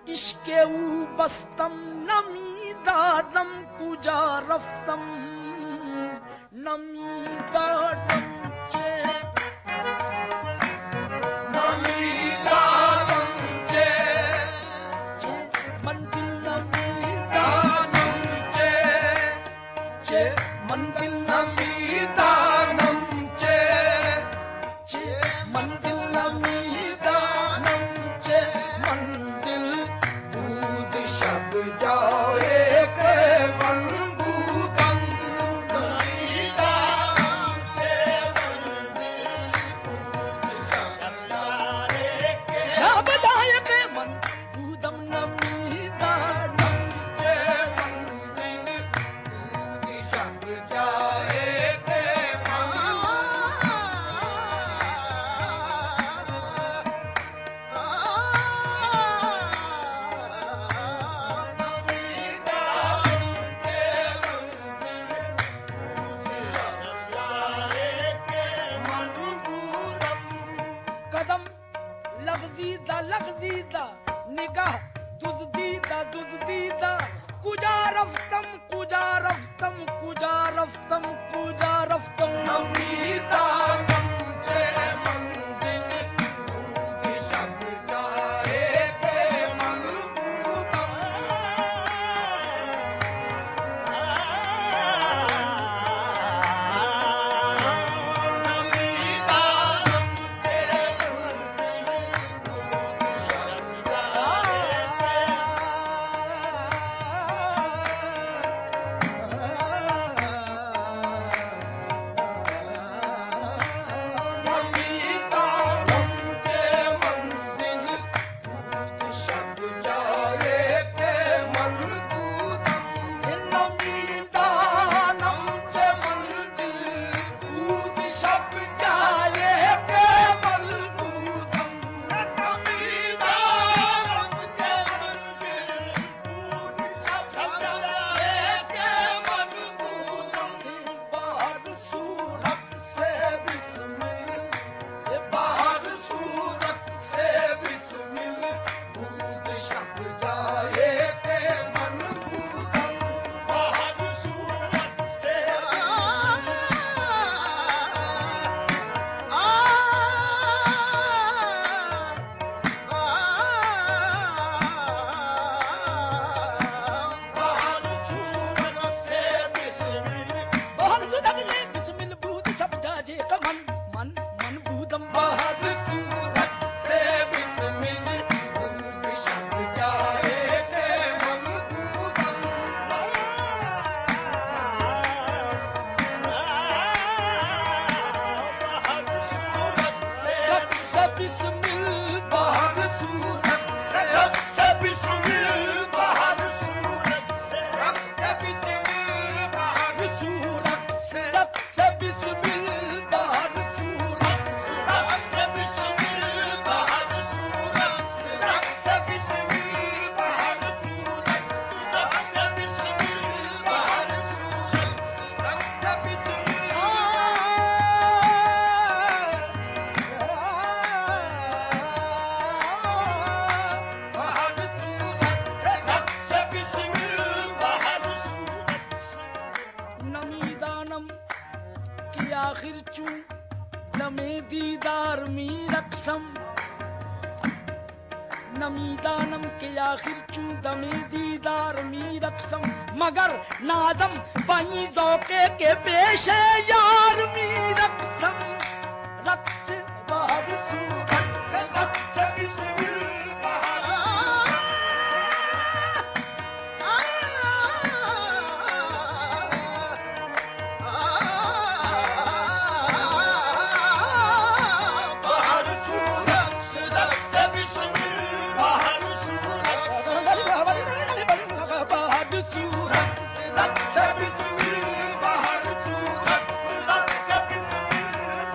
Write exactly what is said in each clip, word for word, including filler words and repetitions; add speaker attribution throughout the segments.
Speaker 1: इश्के ऊ बस्तम नमीदारम कुजा रफ्तम नमीदारम चे नमीदारम चे चे मंजिल नमीदारम चे चे मंजिल नमीदारम चे चे मंजिल नमीदारम चे मंजिल दूध शब जाए के मनबूदम नमीदारम चे शब जाए के मनबूदम नमीदारम चे मंजिल दूध शब जाए के कदम लगजीदा लगजीदा निगाह दुजदीदा दुजदीदा कुजा रफ्तम कुजा रफ्तम कुजा रफ्तम कुजा रफ्तम नमीदारम चे मंजिल दूध शब जाए के मनबूदम नमीदारम चे नमीदारम चे मंजिल दूध शब जाए के मनबूदम नमीदारम चे मंजिल दूध शब जाए के मनबूदम नमीदारम चे मंजिल दूध शब जाए के मनबूदम बाहर सूरत से बिस्मिल ये बाहर सूरत से बिस्मिल दूध शब जाए के मनबूदम बाहर सूरत से बाहर सूरत से बिस्मिल बाहर सूरत से बिस्मिल दूध शब जाए के मन मन मनबूदम बाहर सूरत से बिस्मिल दूध शब जाए के मनबूदम बाहर सूरत से बिस्मिल बाहर सूरत से बिस्मिल बाहर सूरत से बिस्मिल बाहर सूरत से बिस्मिल बाहर सूरत से बिस्मिल बाहर सूरत से बिस्मिल बाहर सूरत से बिस्मिल बाहर सूरत से बाहर सूरत से बिस्मिल बाहर सूरत से नमीदानम की आखिर चू दमे दीदार मी रक्सम नमीदानम के आखिर चू दमे दीदार मी रक्सम मगर नाजम बई ज़ौक़े के पेश यार मी रक्सम रक्स बाहर सूरत से रक्स बिस्मिल बाहर सूरत से रक्स बिस्मिल बाहर सूरत से बाहर सूरत से रक्स बिस्मिल बाहर सूरत से रक्स बिस्मिल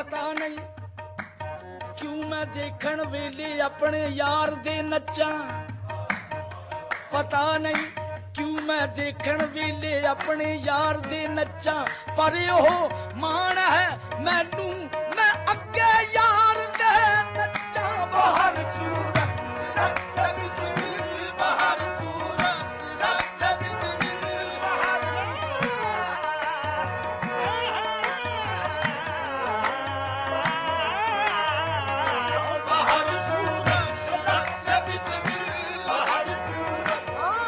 Speaker 1: पता नहीं क्यों मैं देखण वेले अपने यार दे नच्चा, पता नहीं क्यों मैं देखण वेले अपने यार दे नच्चा, पर ओह मान है मैनू मैं अगे यार दे नच्चा। बाहर सूरत सूरत से बिस्मिल, बाहर सूरत सूरत से बिस्मिल, बाहर बाहर सूरत सूरत से बिस्मिल, बाहर सूरत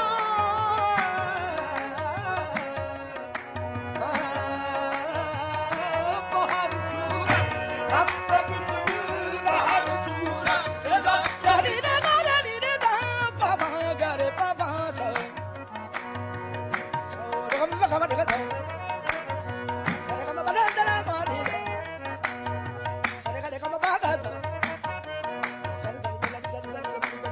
Speaker 1: बाहर सूरत सूरत से बिस्मिल, बाहर सूरत सूरत से रे रे रे रे रे दा बाबा गरे बाबा सा सो रे गम गम रे गम सरे गम बने दरा मारी सरे गरे गम बागा सा सरे दर दर दर दर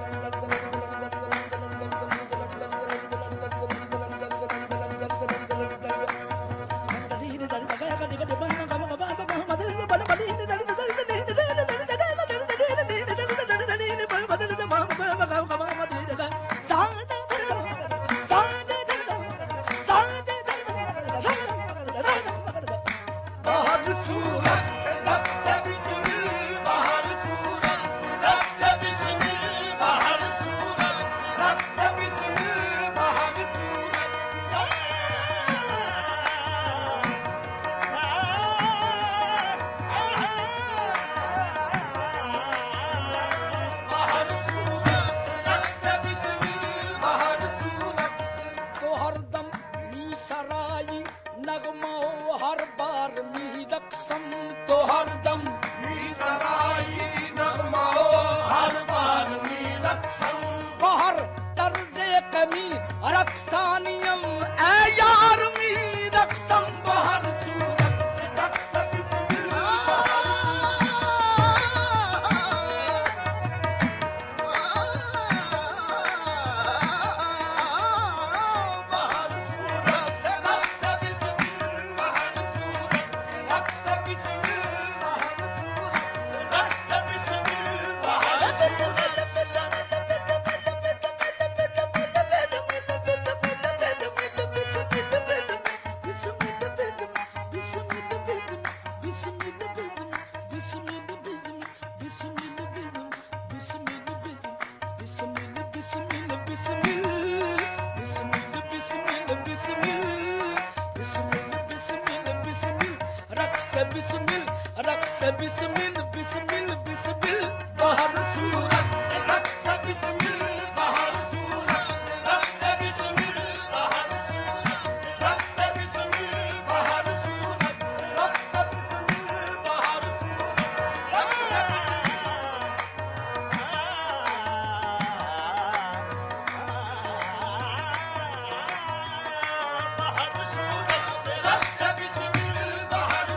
Speaker 1: हर बार मी रक्षम तो हर दम मी सराई नगमाओ हर बार मी रक्षम बाहर तर्जे कमी रक्षानियम ए यार मी रक्षम बाहर सूरत से रक्ष बिस्मिल्लाह बाहर सूरत से रक्ष बिस्मिल रक्ष बिस्मिल बिस्मिल बिस्मिल बाहर सूरत से रक्ष बिस्मिल बाहर सूरत से रक्ष बिस्मिल बाहर सूरत से रक्ष बिस्मिल बाहर सूरत से रक्ष बिस्मिल बाहर सूरत बाहर सूरत से रक्ष बिस्मिल बाहर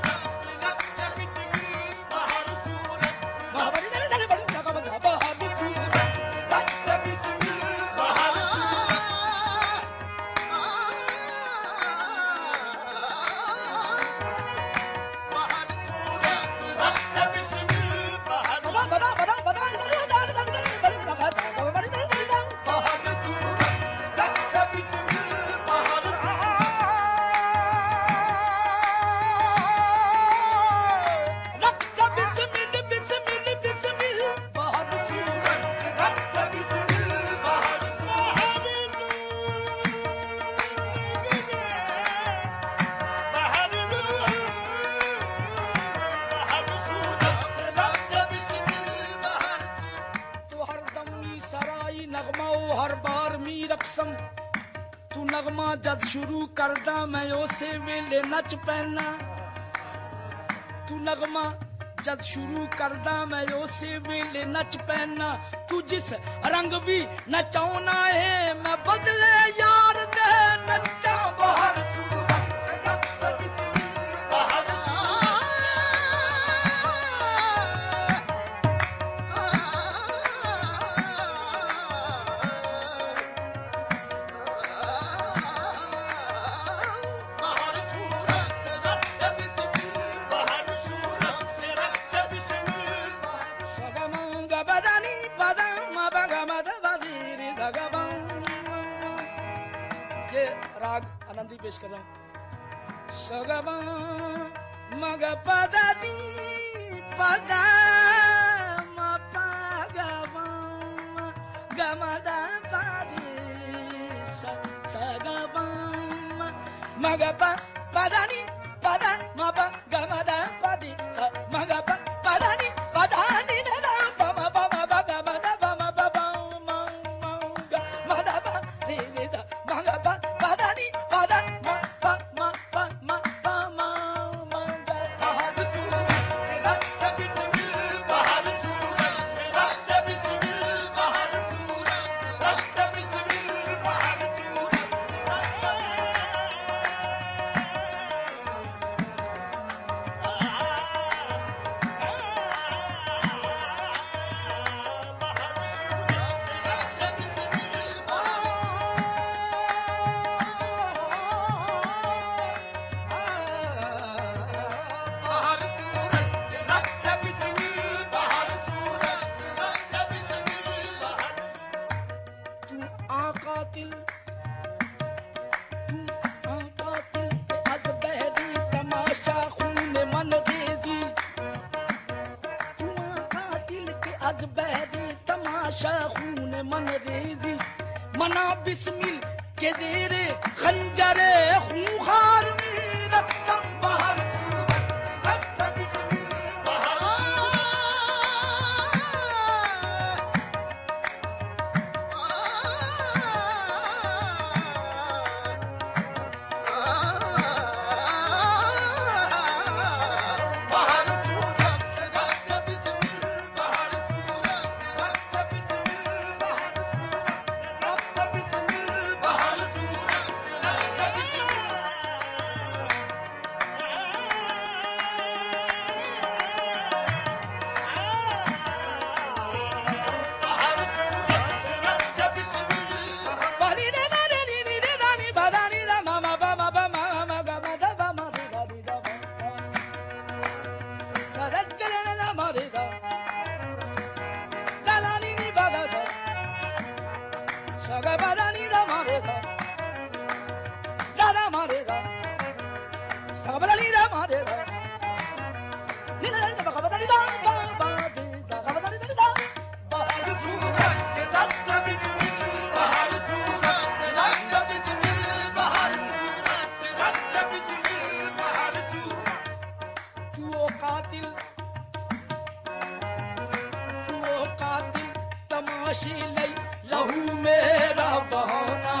Speaker 1: हर बार मी रक्षम तू नगमा जद शुरू करदा मैं उसे वेले नच पैना तू नगमा जद शुरू करदा मैं उसे वेले नच पैना तू जिस रंग भी नचाउना है मैं बदले यार दे नचा बाहर सूरत से रक्ष बाहर सूरत आनंदी पेश कर रहा हूँ। सगमा मग पदा दी पदा म पगमा गमदा पादी सगमा मग पदा नी पदा म प गमदा पादी मग पदा नी पदा नी दा प म प म प गमदा प म प प म म गमदा प नी नी दा मग प पदा नी पदा म प म प म प म म बहार सूरत रक्त बिस्मिल बहार सूरत रक्त बिस्मिल बहार सूरत रक्त बिस्मिल बहार सूरत कातिल तू कातिल अज बहरी तमाशा खून मन रेजी तू कातिल के अज बहरी तमाशा खून मन रेजी मना बिस्मिल के जेरे खंजरे खूंखार में रक्सम बहार सूरत रक्त बिस्मिल बहार तमाशी लई लहू मेरा बहाना